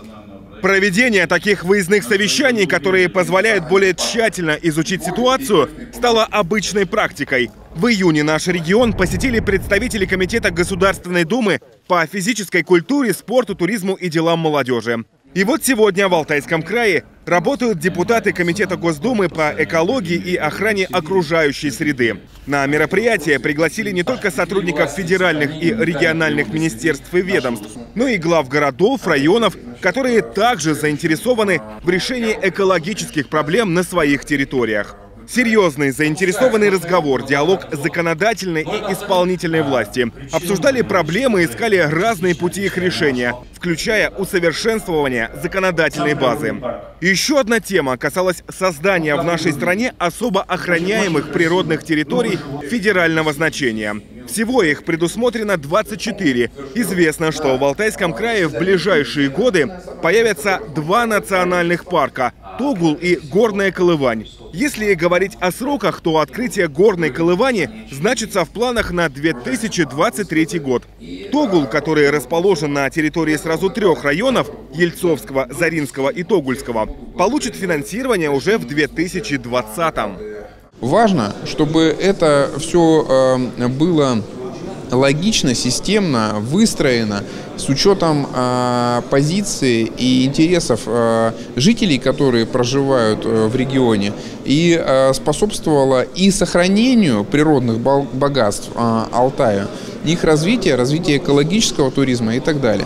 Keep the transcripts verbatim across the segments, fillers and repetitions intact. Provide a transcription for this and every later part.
Проведение таких выездных совещаний, которые позволяют более тщательно изучить ситуацию, стало обычной практикой. В июне наш регион посетили представители Комитета Государственной Думы по физической культуре, спорту, туризму и делам молодежи. И вот сегодня в Алтайском крае работают депутаты Комитета Госдумы по экологии и охране окружающей среды. На мероприятие пригласили не только сотрудников федеральных и региональных министерств и ведомств, но и глав городов, районов, которые также заинтересованы в решении экологических проблем на своих территориях. Серьезный, заинтересованный разговор, диалог законодательной и исполнительной власти. Обсуждали проблемы, искали разные пути их решения, включая усовершенствование законодательной базы. Еще одна тема касалась создания в нашей стране особо охраняемых природных территорий федерального значения. Всего их предусмотрено двадцать четыре. Известно, что в Алтайском крае в ближайшие годы появятся два национальных парка – Тогул и Горная Колывань. Если говорить о сроках, то открытие Горной Колывани значится в планах на две тысячи двадцать третий год. Тогул, который расположен на территории сразу трех районов – Ельцовского, Заринского и Тогульского, получит финансирование уже в две тысячи двадцатом. Важно, чтобы это все э, было логично, системно, выстроено, с учетом э, позиции и интересов э, жителей, которые проживают э, в регионе, и э, способствовало и сохранению природных богатств э, Алтая, их развитию, развитию экологического туризма и так далее.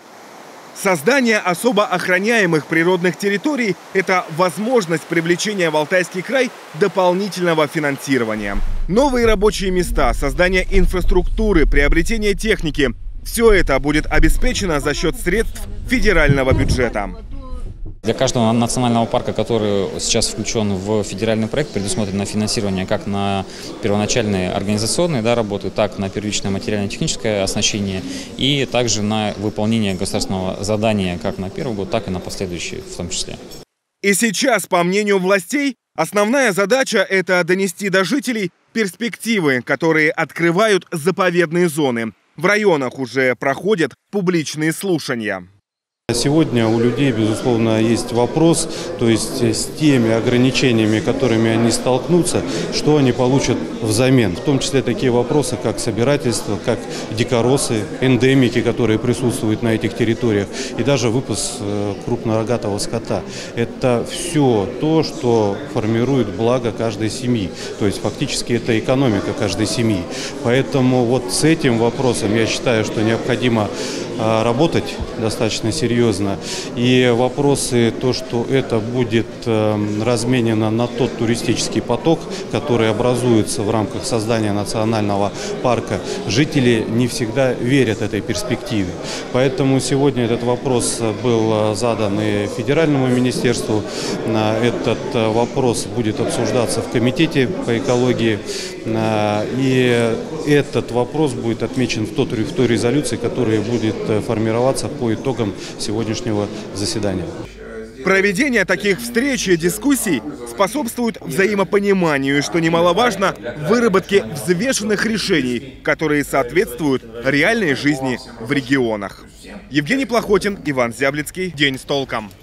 Создание особо охраняемых природных территорий – это возможность привлечения в Алтайский край дополнительного финансирования. Новые рабочие места, создание инфраструктуры, приобретение техники – все это будет обеспечено за счет средств федерального бюджета. Для каждого национального парка, который сейчас включен в федеральный проект, предусмотрено финансирование как на первоначальные организационные да, работы, так на первичное материально-техническое оснащение и также на выполнение государственного задания как на первый год, так и на последующие в том числе. И сейчас, по мнению властей, основная задача – это донести до жителей перспективы, которые открывают заповедные зоны. В районах уже проходят публичные слушания. Сегодня у людей, безусловно, есть вопрос, то есть с теми ограничениями, которыми они столкнутся, что они получат взамен. В том числе такие вопросы, как собирательство, как дикоросы, эндемики, которые присутствуют на этих территориях, и даже выпас крупнорогатого скота. Это все то, что формирует благо каждой семьи. То есть фактически это экономика каждой семьи. Поэтому вот с этим вопросом я считаю, что необходимо работать достаточно серьезно. И вопросы, то, что это будет разменено на тот туристический поток, который образуется в рамках создания национального парка, жители не всегда верят этой перспективе. Поэтому сегодня этот вопрос был задан и федеральному министерству. Этот вопрос будет обсуждаться в комитете по экологии. И этот вопрос будет отмечен в той, в той резолюции, которая будет формироваться по итогам сегодняшнего заседания. Проведение таких встреч и дискуссий способствует взаимопониманию и, что немаловажно, выработке взвешенных решений, которые соответствуют реальной жизни в регионах. Евгений Плохотин, Иван Зяблицкий. День с толком.